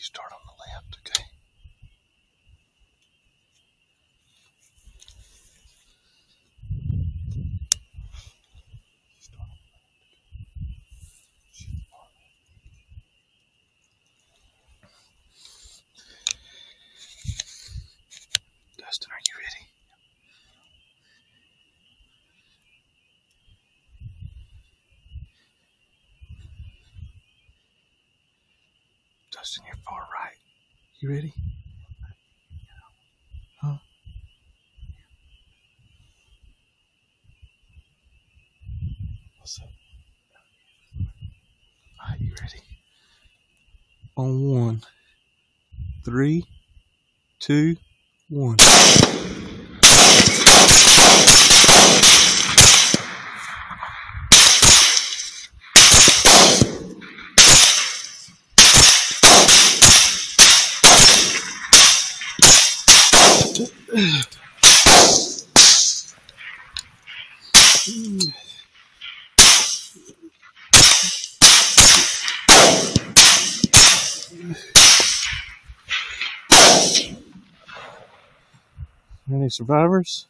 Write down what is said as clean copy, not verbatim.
You start on the left, okay? Dustin, are you ready? Dustin, you're far right. You ready? Huh? What's up? Alright, you ready? On 1, 3, 2, 1. Any survivors?